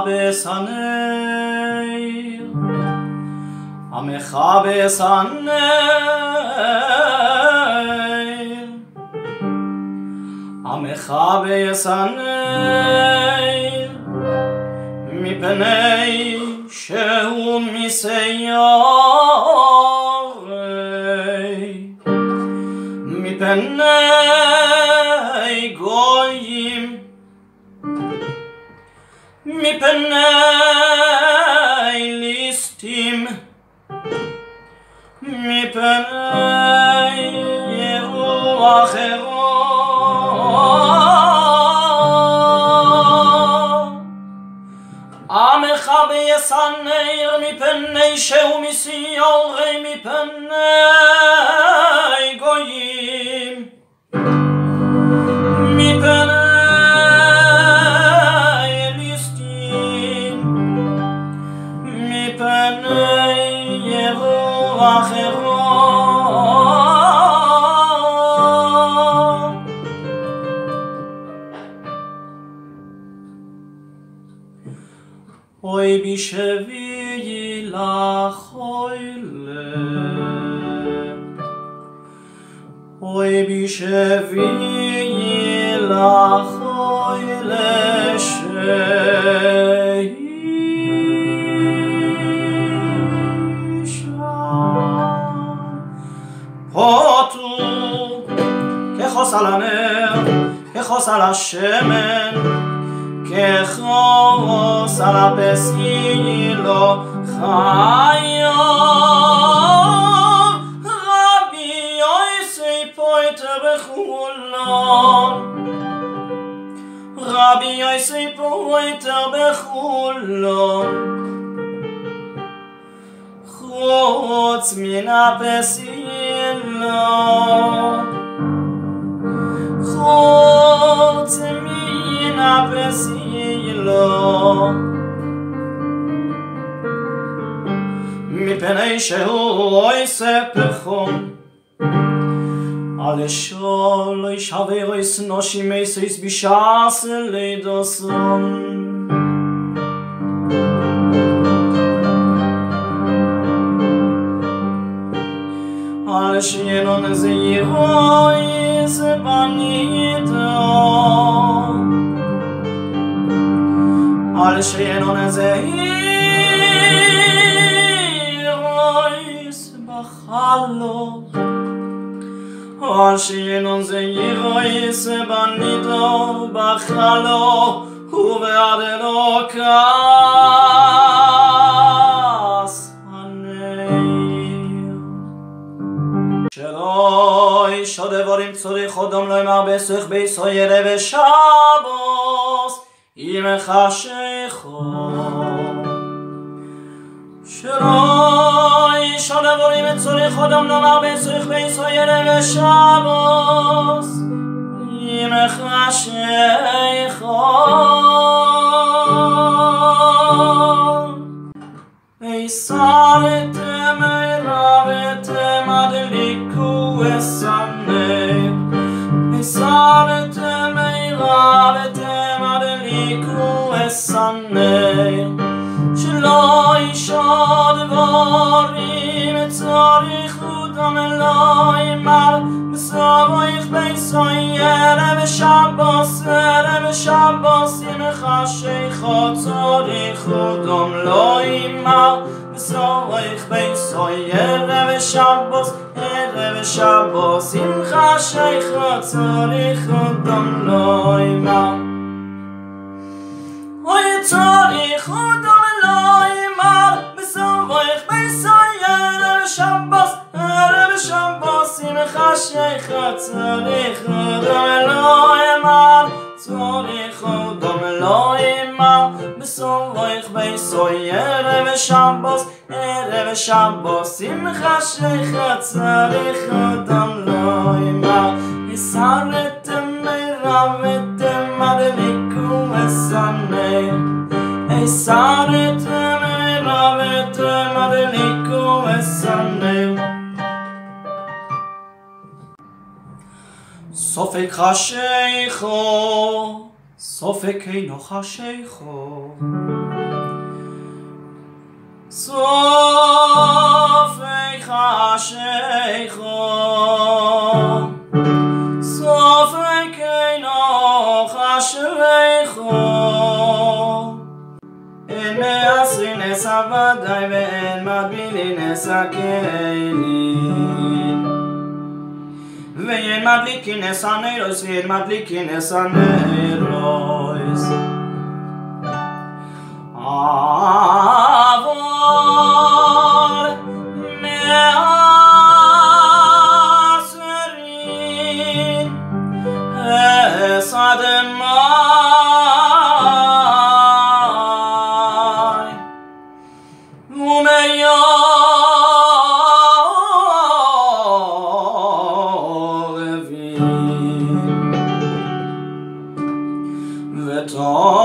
הנר, המכבס הנר, המכבס הנר, מפני שהוא מסיירי, מפני גויים, מפני ליסטים, מפני רוח המכבס הנר, מפני שהוא מסיירי, מפני גויים, מפני ליסטים, מפני רוח אוי בשביעי לחוילה, אוי בשביעי לחוילה פוטו כחוס על הנר, כחוס על השמן, כחוס על הפסילו חיו. רבי יוסי פויטר בחולון, רבי יוסי פויטר בחולון, חוץ מן הפסילו, חוץ מן הפסילו, מפני שהוא עושה פחום, על אשרו לא ישווה רויס נושי מייסויס בשעס לידוסון. על שינון זה ירויס בנידו, על שינון זה ירויס בחלו, על שינון זה ירויס בנידו בחלו, ובעד אלוקס הנר. שלא אישו דבורים צוריך אודום לא אמר בסוך בישראל ושבוס אם חשיכו. שלא אישו דבורים צוריך אודום לא אמר בסוך בישראל ושבוס אם חשיכו. ויסרתם רבתם הדליקו אסנר, ויסרתם רבתם הדליקו אסנר, שלא אישו דבורים צריך אותם לא ימר, בסבויך בישראל ושבוס ושבוס אם חשיכו צריך אותם לא ימר, בסבויך בישראל ושבוס ושבוס אם חשיכו צריך אותם לא ימר. אוי צריך אותם לא ימר, בסבויך בישראל ושבוס ושבוס אם חשיכו צריך אותם לא ימר, צריך אותם לא ימר, בסבויך בישראל ושבוס ושבוס אם חשיכו צריך אותם לא ימר. ויסרתם רבתם הדליקו אסנר, ויסרתם רבתם הדליקו אסנר. סופק חשיכו, סופק אינו חשיכו. אין מעשרין עשה ודאי ואין מטבילין עשה כלים ואין מדליקין עשה נרויס ואין מדליקין עשה נרויס אבל מעשרין עשה דמאי ומערבין ותור